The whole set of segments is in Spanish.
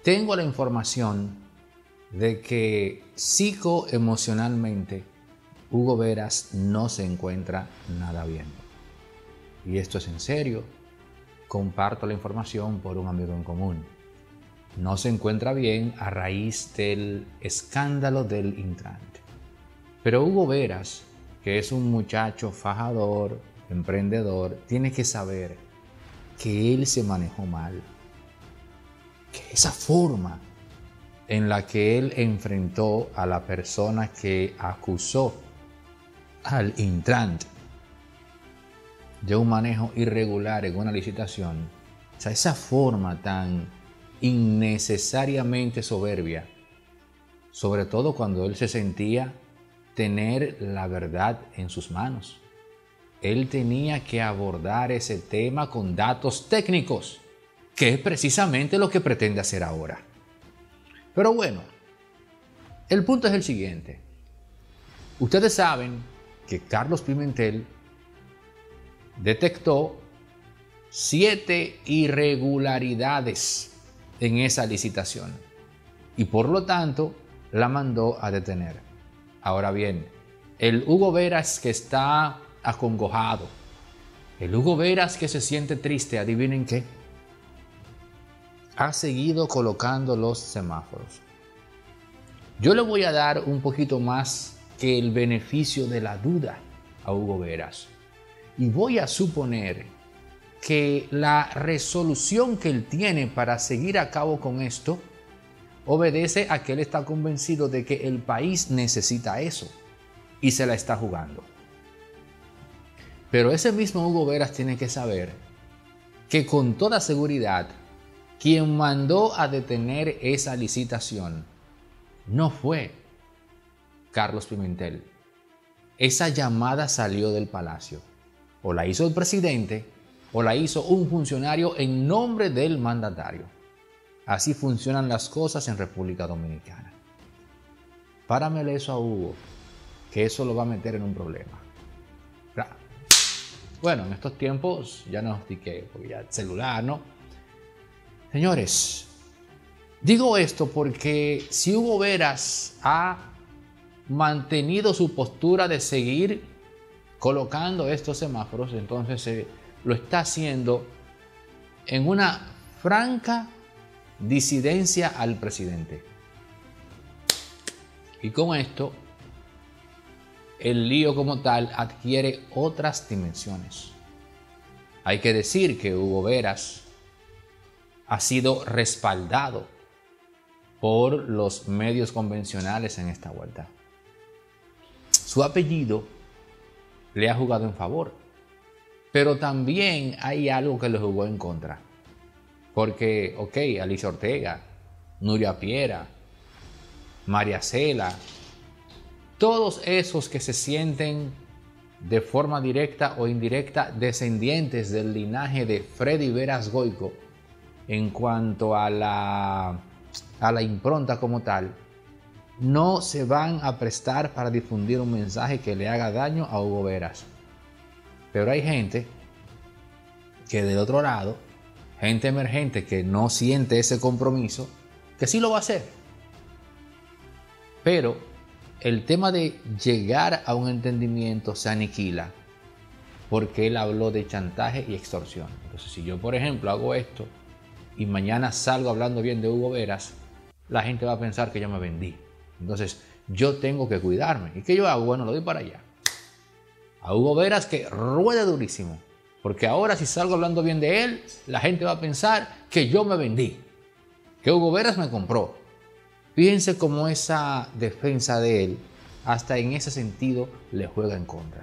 tengo la información de que psicoemocionalmente Hugo Veras no se encuentra nada bien. Y esto es en serio. Comparto la información por un amigo en común. No se encuentra bien a raíz del escándalo del Intrant. Pero Hugo Veras, que es un muchacho fajador, emprendedor, tiene que saber que él se manejó mal. Que esa forma en la que él enfrentó a la persona que acusó al Intrant de un manejo irregular en una licitación, o sea, esa forma tan innecesariamente soberbia, sobre todo cuando él se sentía tener la verdad en sus manos. Él tenía que abordar ese tema con datos técnicos, que es precisamente lo que pretende hacer ahora. Pero bueno, el punto es el siguiente. Ustedes saben que Carlos Pimentel detectó 7 irregularidades en esa licitación y por lo tanto la mandó a detener. Ahora bien, el Hugo Veras que está acongojado, el Hugo Veras que se siente triste, adivinen qué, ha seguido colocando los semáforos. Yo le voy a dar un poquito más que el beneficio de la duda a Hugo Veras y voy a suponer que la resolución que él tiene para seguir a cabo con esto obedece a que él está convencido de que el país necesita eso y se la está jugando. Pero ese mismo Hugo Veras tiene que saber que con toda seguridad quien mandó a detener esa licitación no fue Carlos Pimentel. Esa llamada salió del palacio. O la hizo el presidente o la hizo un funcionario en nombre del mandatario. Así funcionan las cosas en República Dominicana. Páramele eso a Hugo, que eso lo va a meter en un problema. Bueno, en estos tiempos ya no expliqué, porque ya el celular, ¿no? Señores, digo esto porque si Hugo Veras ha mantenido su postura de seguir colocando estos semáforos, entonces lo está haciendo en una franca disidencia al presidente. Y con esto, el lío como tal adquiere otras dimensiones. Hay que decir que Hugo Veras ha sido respaldado por los medios convencionales en esta vuelta. Su apellido le ha jugado en favor, pero también hay algo que le jugó en contra. Porque, Alicia Ortega, Nuria Piera, María Cela, todos esos que se sienten de forma directa o indirecta descendientes del linaje de Freddy Veras Goico en cuanto a la impronta como tal, no se van a prestar para difundir un mensaje que le haga daño a Hugo Veras. Pero hay gente que del otro lado, gente emergente que no siente ese compromiso, que sí lo va a hacer. Pero el tema de llegar a un entendimiento se aniquila porque él habló de chantaje y extorsión. Entonces, si yo, por ejemplo, hago esto y mañana salgo hablando bien de Hugo Veras, la gente va a pensar que yo me vendí. Entonces, yo tengo que cuidarme. ¿Y qué yo hago? Bueno, lo doy para allá. A Hugo Veras que ruede durísimo. Porque ahora si salgo hablando bien de él, la gente va a pensar que yo me vendí. Que Hugo Veras me compró. Fíjense cómo esa defensa de él, hasta en ese sentido, le juega en contra.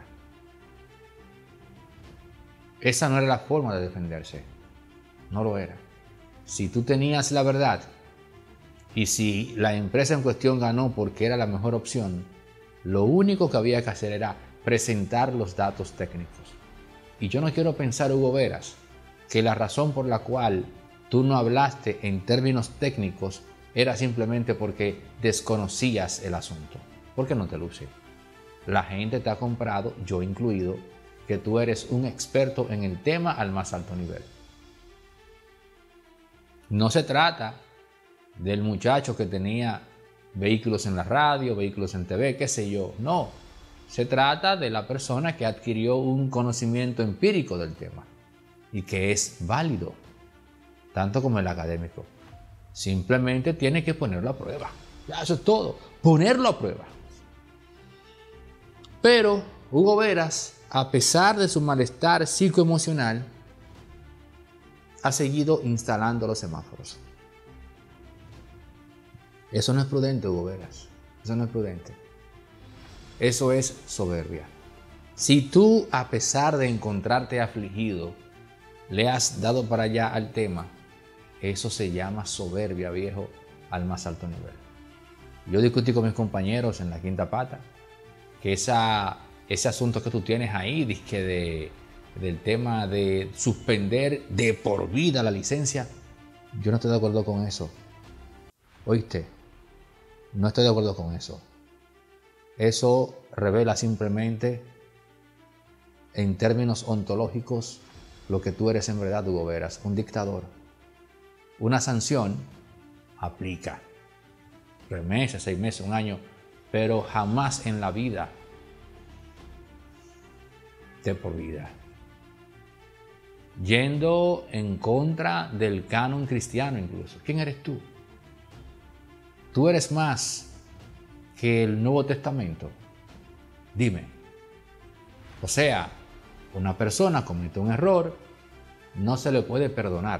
Esa no era la forma de defenderse. No lo era. Si tú tenías la verdad y si la empresa en cuestión ganó porque era la mejor opción, lo único que había que hacer era presentar los datos técnicos. Y yo no quiero pensar, Hugo Veras, que la razón por la cual tú no hablaste en términos técnicos era simplemente porque desconocías el asunto. Porque no te luce. La gente te ha comprado, yo incluido, que tú eres un experto en el tema al más alto nivel. No se trata del muchacho que tenía vehículos en la radio, vehículos en TV, qué sé yo. No, se trata de la persona que adquirió un conocimiento empírico del tema y que es válido, tanto como el académico. Simplemente tiene que ponerlo a prueba. Ya, eso es todo, ponerlo a prueba. Pero Hugo Veras, a pesar de su malestar psicoemocional, ha seguido instalando los semáforos. Eso no es prudente, Hugo Veras. Eso no es prudente. Eso es soberbia. Si tú, a pesar de encontrarte afligido, le has dado para allá al tema, eso se llama soberbia, viejo, al más alto nivel. Yo discutí con mis compañeros en la Quinta Pata que ese asunto que tú tienes ahí, del tema de suspender de por vida la licencia, yo no estoy de acuerdo con eso. ¿Oíste? No estoy de acuerdo con eso. Eso revela simplemente, en términos ontológicos, lo que tú eres en verdad, Hugo Veras, un dictador. Una sanción aplica 3 meses, 6 meses, 1 año, pero jamás en la vida de por vida. Yendo en contra del canon cristiano incluso. ¿Quién eres tú? ¿Tú eres más que el Nuevo Testamento? Dime. O sea, una persona comete un error, no se le puede perdonar.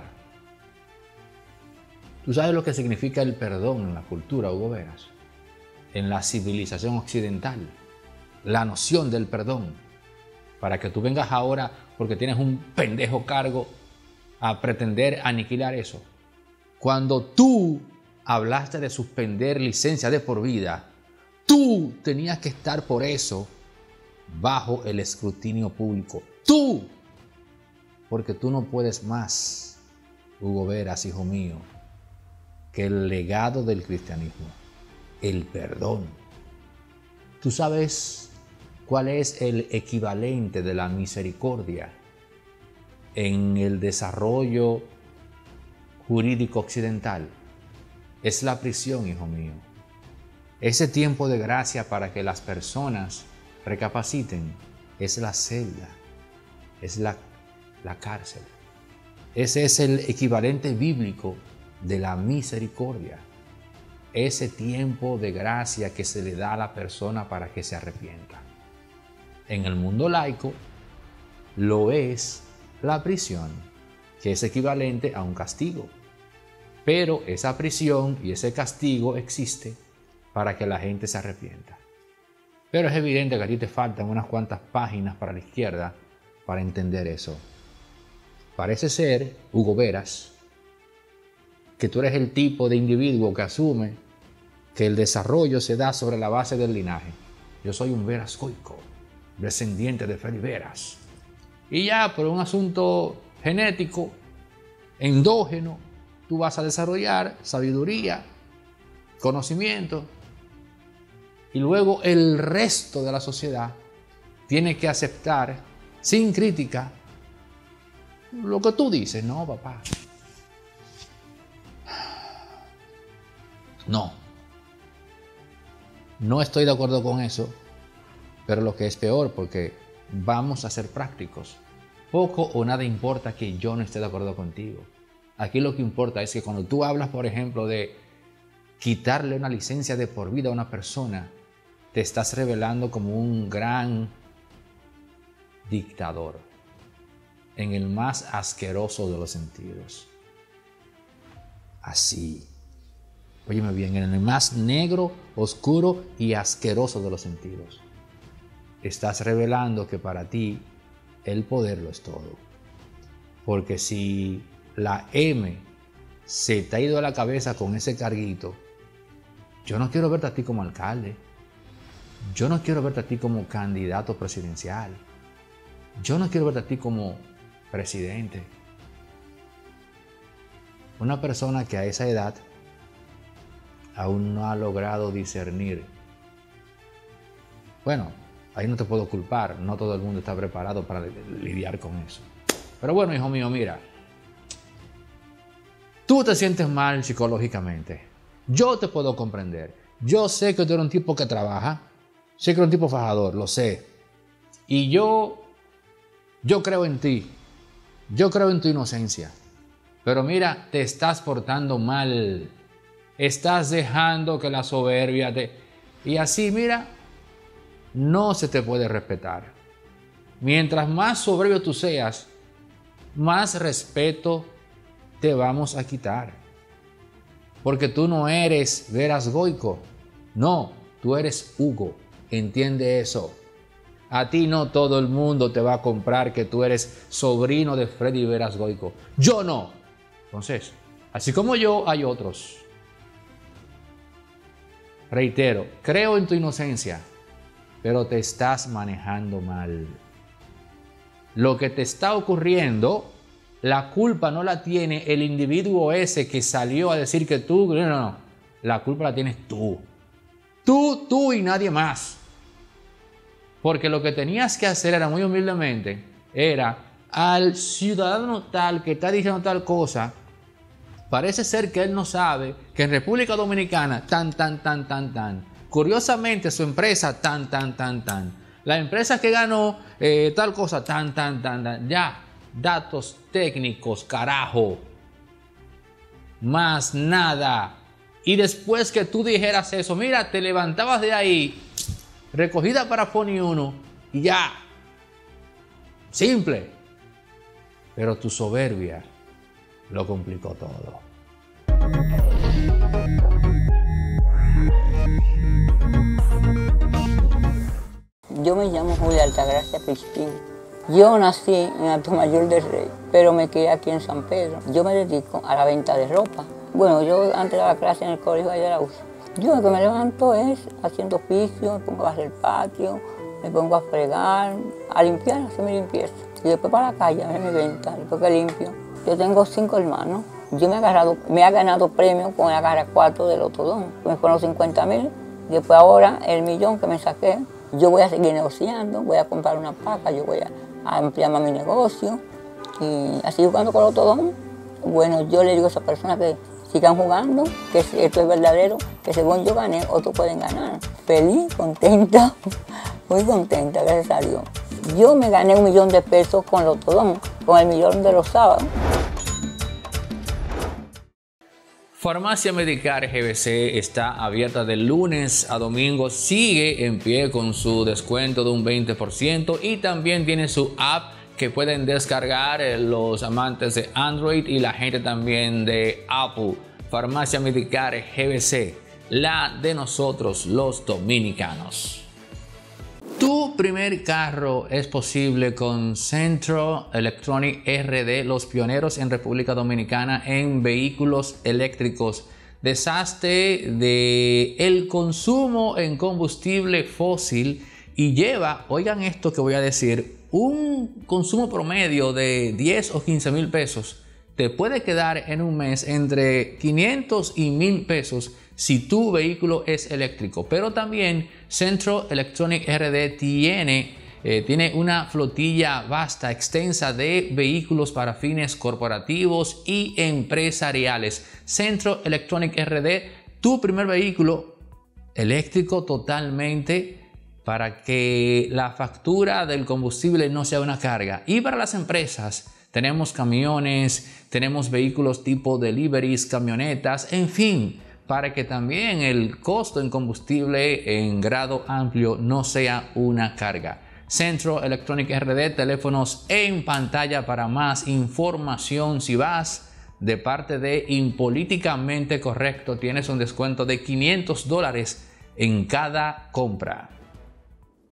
¿Tú sabes lo que significa el perdón en la cultura, Hugo Veras? En la civilización occidental, la noción del perdón. Para que tú vengas ahora, porque tienes un pendejo cargo, a pretender aniquilar eso. Cuando tú hablaste de suspender licencia de por vida, tú tenías que estar por eso bajo el escrutinio público. Tú, porque tú no puedes más, Hugo Veras, hijo mío, que el legado del cristianismo, el perdón. ¿Tú sabes cuál es el equivalente de la misericordia en el desarrollo jurídico occidental? Es la prisión, hijo mío. Ese tiempo de gracia para que las personas recapaciten es la celda, es la cárcel. Ese es el equivalente bíblico de la misericordia. Ese tiempo de gracia que se le da a la persona para que se arrepienta. En el mundo laico lo es la prisión, que es equivalente a un castigo. Pero esa prisión y ese castigo existe para que la gente se arrepienta. Pero es evidente que a ti te faltan unas cuantas páginas para la izquierda para entender eso. Parece ser, Hugo Veras, que tú eres el tipo de individuo que asume que el desarrollo se da sobre la base del linaje. Yo soy un Veras Goico, descendiente de Félix Veras. Y ya por un asunto genético, endógeno, tú vas a desarrollar sabiduría, conocimiento, y luego el resto de la sociedad tiene que aceptar sin crítica lo que tú dices. No, papá. No estoy de acuerdo con eso, pero lo que es peor, porque vamos a ser prácticos. Poco o nada importa que yo no esté de acuerdo contigo. Aquí lo que importa es que cuando tú hablas, por ejemplo, de quitarle una licencia de por vida a una persona, te estás revelando como un gran dictador, en el más asqueroso de los sentidos. Así. Óyeme bien, en el más negro, oscuro y asqueroso de los sentidos. Estás revelando que para ti el poder lo es todo. Porque si la M se te ha ido a la cabeza con ese carguito, yo no quiero verte a ti como alcalde. Yo no quiero verte a ti como candidato presidencial. Yo no quiero verte a ti como presidente. Una persona que a esa edad aún no ha logrado discernir. Bueno, ahí no te puedo culpar. No todo el mundo está preparado para lidiar con eso. Pero bueno, hijo mío, mira. Tú te sientes mal psicológicamente. Yo te puedo comprender. Yo sé que tú eres un tipo que trabaja. Sé que eres un tipo fajador, lo sé. Y yo creo en ti. Yo creo en tu inocencia. Pero mira, te estás portando mal. Estás dejando que la soberbia te... Y así, mira, no se te puede respetar. Mientras más soberbio tú seas, más respeto te vamos a quitar. Porque tú no eres Veras Goico. No, tú eres Hugo. Entiende eso. A ti no todo el mundo te va a comprar que tú eres sobrino de Freddy Veras Goico. Yo no. Entonces, así como yo, hay otros. Reitero, creo en tu inocencia, pero te estás manejando mal. Lo que te está ocurriendo, la culpa no la tiene el individuo ese que salió a decir que tú... No. La culpa la tienes tú. Tú y nadie más. Porque lo que tenías que hacer era, muy humildemente, era al ciudadano tal que está diciendo tal cosa, parece ser que él no sabe que en República Dominicana, tan. Curiosamente, su empresa, tan. La empresa que ganó tal cosa, tan. Ya, datos técnicos, carajo. Más nada. Y después que tú dijeras eso, mira, te levantabas de ahí, recogida para Foni 1, y ya. Simple. Pero tu soberbia lo complicó todo. Yo me llamo Julia Altagracia Crispín. Yo nací en Atomayor del Rey, pero me crié aquí en San Pedro. Yo me dedico a la venta de ropa. Bueno, yo antes daba clase en el colegio de Arauz. Yo lo que me levanto es haciendo oficio, me pongo a hacer el patio, me pongo a fregar, a limpiar, a hacer mi limpieza. Y después para la calle, a ver mi venta, después que limpio. Yo tengo 5 hermanos. Yo me he ganado premios con la Agarra 4 del Otodón. Me fueron 50,000. Después ahora el millón que me saqué, yo voy a seguir negociando, voy a comprar una paca, yo voy a ampliar más mi negocio. Y así jugando con el Otodón. Bueno, yo le digo a esas personas que sigan jugando, que esto es verdadero, que según yo gané, otros pueden ganar. Feliz, contenta, muy contenta, gracias a Dios. Yo me gané 1 millón de pesos con el Otodón, con el millón de los sábados. Farmacia Medicare GBC está abierta de lunes a domingo, sigue en pie con su descuento de un 20% y también tiene su app que pueden descargar los amantes de Android y la gente también de Apple. Farmacia Medicare GBC, la de nosotros los dominicanos. Tu primer carro es posible con Centro Electronic RD, los pioneros en República Dominicana en vehículos eléctricos. Deshazte del consumo en combustible fósil y lleva, oigan esto que voy a decir, un consumo promedio de 10 o 15 mil pesos. Te puede quedar en un mes entre 500 y 1,000 pesos si tu vehículo es eléctrico. Pero también Centro Electronic RD tiene una flotilla vasta, extensa de vehículos para fines corporativos y empresariales. Centro Electronic RD, tu primer vehículo eléctrico totalmente, para que la factura del combustible no sea una carga. Y para las empresas, tenemos camiones, tenemos vehículos tipo deliveries, camionetas, en fin, para que también el costo en combustible en grado amplio no sea una carga. Centro Electronic RD, teléfonos en pantalla para más información. Si vas de parte de Impolíticamente Correcto, tienes un descuento de $500 en cada compra.